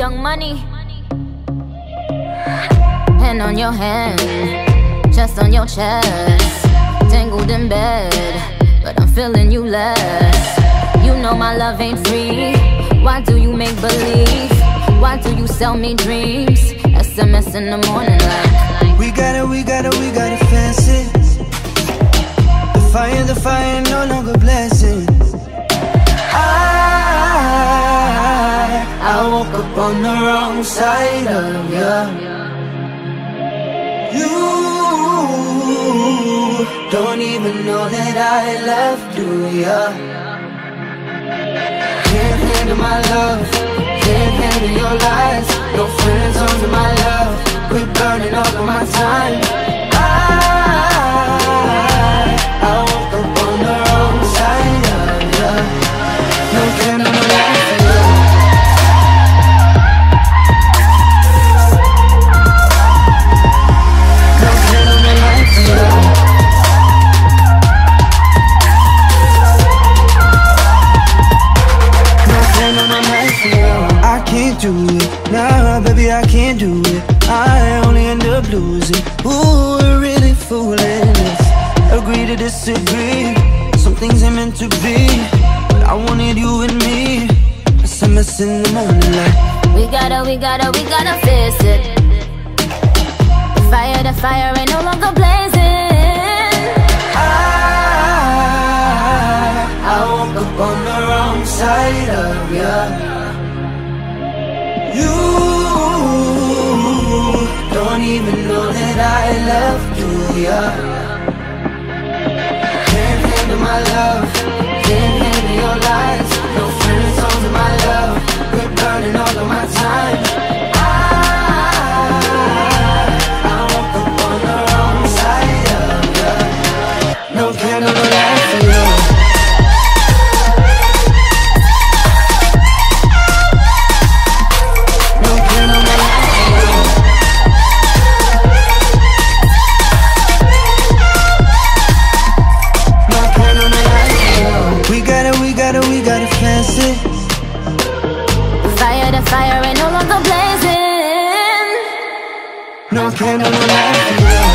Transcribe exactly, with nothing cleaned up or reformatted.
Young Money. Hand on your hand, chest on your chest, tangled in bed, but I'm feeling you less. You know my love ain't free. Why do you make believe? Why do you sell me dreams? S M S in the morning like We got it, we got it, we got it fancy. The fire, the fire, no longer blessing. I, I woke up on the wrong side of ya. You don't even know that I left, do ya? Can't handle my love, can't handle your lies. No friends under my love, quit burning all of my time. I, I woke up on the wrong side of ya. No candle, no light for you. No candle, no light for you. I can't do it, nah baby I can't do it. I only end up losing. Ooh, we're really fooling. Let's agree to disagree. Some things ain't meant to be, but I wanted you and me. S M S in the morning like We gotta, we gotta, we gotta face it. The fire, the fire ain't no longer blazing. I, I woke up on the wrong side of ya. You don't even know that I left, do ya? Can't handle my love, can't handle your lies. No friends under my love, quit burning all of my time. I, I woke up on the wrong side of ya. No candle, no light for you. The fire, the fire ain't no longer blazing. No candle, no light for you.